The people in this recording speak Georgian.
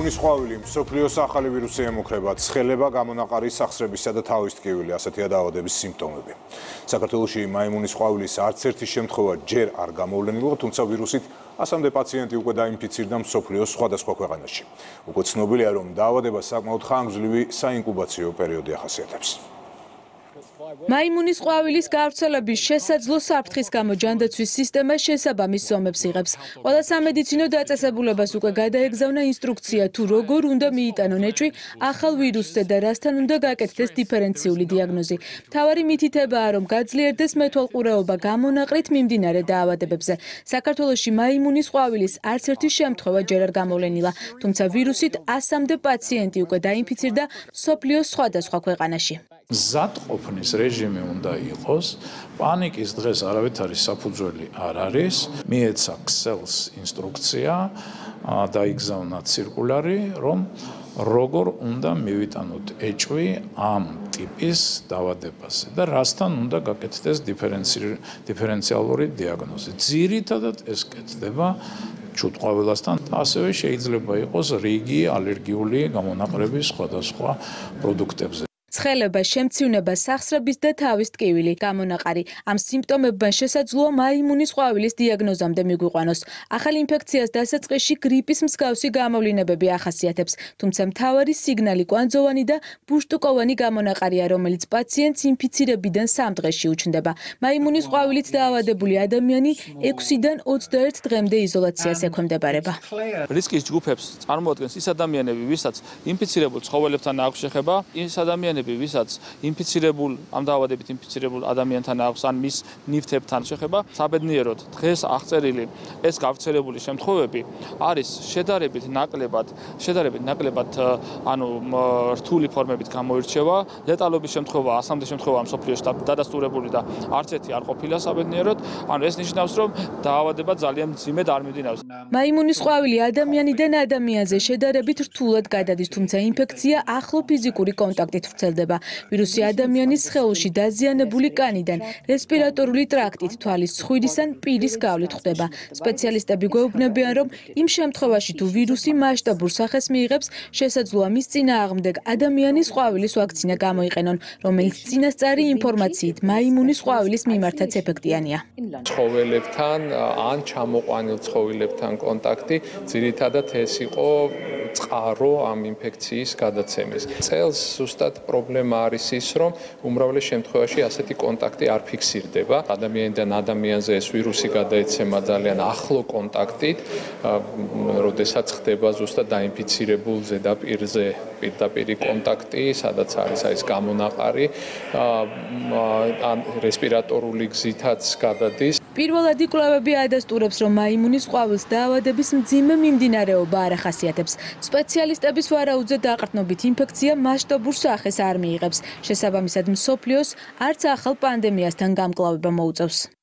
მაიმუნის ყვავილი, მსოფლიოს ახალი ვირუსი ემუქრება, ცხელება, გამონაყარი, სახსრებისა და თავის ტკივილი, ასეთია დაავადების სიმპტომები. საქართველოში მაიმუნის ყვავილის არც ერთი შემთხვევა ჯერ არ გამოვლენილა, თუმცა ვირუსით 100-მდე პაციენტი უკვე დაინფიცირდა მსოფლიოს სხვადასხვა ქვეყანაში. უკვე ცნობილია, რომ დაავადება საკმაოდ ხანგრძლივი საინკუბაციო პერიოდი ახასიათებს. მაიმუნის ყვავილის გავრცელების შესაძლო საფრთხის გამო ჯანდაცვის სისტემა შესაბამის ზომებს იღებს. ყველა სამედიცინო დაწესებულებას უკვე გადაეგზავნა ინსტრუქცია თუ როგორ უნდა მიიტანონ ეჭვი ახალ ვირუსზე და რასთან უნდა გაკეთდეს დიფერენციული დიაგნოზი. მთავარი მითითებაა, რომ გაძლიერდეს მეთვალყურეობა გამონაყრით მიმდინარე დაავადებებზე. საქართველოში მაიმუნის ყვავილის არც ერთი შემთხვევა ჯერ არ გამოვლენილა, თუმცა ვირუსით 100-მდე პაციენტი უკვე დაინფიცირდა მსოფლიოს სხვადასხვა ქვეყანაში. ზატყოფნის რეჟიმი უნდა იყოს, პანიკის დღეს არავითარი საფუძველი არ არის, მიეცა ქსელს ინსტრუქცია, დაიგზავნა ცირკულარი, რომ როგორ უნდა მივიტანოთ ეჭვი ამ ტიპის დაავადებაზე და რასთან უნდა გაკეთდეს დიფერენციალური დიაგნოზი. ძირითადად ეს კეთდება ჩუტყვავილასთან, ასევე შეიძლება იყოს რიგი ალერგიული გამონაყრების სხვადასხვა პროდუქტებზე. ცხელება, შემციუნება, სახსრების და თავის ტკივილი, გამონაყარი. ამ სიმპტომებმა შესაძლოა მაიმუნის ყვავილის დიაგნოზამდე მიგვიყვანოს. ახალ ინფექციას დასაწყისში გრიპის მსგავსი გამოვლინებები ახასიათებს, თუმცა მთავარი სიგნალი კვანძოვანი და ბუშტუკოვანი გამონაყარია, რომელიც პაციენტს ინფიცირებიდან 3 დღეში უჩნდება. მაიმუნის ყვავილით დაავადებული ადამიანი 6-დან 21 დღემდე იზოლაციას ექვემდებარება. რისკის ჯგუფებს წარმოადგენს ის ადამიანები, ვისაც ინფიცირებულ ცხოველებთან აქვს შეხება, ის ადამიანები ვისაც ამ დაავადებით ინფიცირებულ ადამიანთან აქვს ან მის ნივთებთან შეხება, საბედნიეროდ დღეს აღწერილი ეს გავრცელებული შემთხვევები არის შედარებით ნაკლებად რთული ფორმებით გამოირჩევა. ლეტალობის შემთხვევა 100-მდე შემთხვევაა მსოფლიოში დადასტურებული და არც ერთი არ ყოფილა საბედნიეროდ. ეს ნიშნავს, რომ დაავადება ძალიან მძიმედ არ მიმდინარეობს. მაიმუნის ყვავილი ადამიანიდან ადამიანზე შედარებით რთულად გადადის, თუმცა ინფექცია ახლო ფიზიკური კონტაქტით ვრცელდება. ვირუსი ადამიანის სხეულში დაზიანებული კანიდან, რესპირატორული ტრაქტით, თვალის ცხვირის ან პირის გავლით ხვდება. სპეციალისტები გვეუბნებიან, რომ იმ შემთხვევაში თუ ვირუსი მასშტაბურ სახეს მიიღებს, შესაძლოა მის წინააღმდეგ ადამიანის ყვავილის ვაქცინა გამოიყენონ, რომელიც წინასწარი ინფორმაციით მაიმუნის ყვავილის მიმართაც ეფექტიანია. ცხოველებთან ან ჩამოყვანილ ცხოველებთან კონტაქტი ძირითადად ეს იყო წყარო ამ ინფექციის გადაცემის. წელს ზუსტად პრობლემა არის ის, რომ უმრავლეს შემთხვევაში ასეთი კონტაქტი არ ფიქსირდება. ადამიანიდან ადამიანზე ეს ვირუსი გადაეცემა ძალიან ახლო კონტაქტით, როდესაც ხდება ზუსტად დაინფიცირებულ ზედაპირზე პირდაპირი კონტაქტი, სადაც არის გამონაყარი, ან რესპირატორული გზითაც გადადის. პირველადი კვლევები ადასტურებს, რომ მაიმუნის ყვავილს დაავადების მძიმე მიმდინარეობა არ ახასიათებს. სპეციალისტების ვარაუდზე დაყრდნობით ინფექცია მასშტაბურ სახეს არ მიიღებს. შესაბამისად, მსოფლიოს არც ახალ პანდემიასთან გამკლავება მოუწევს.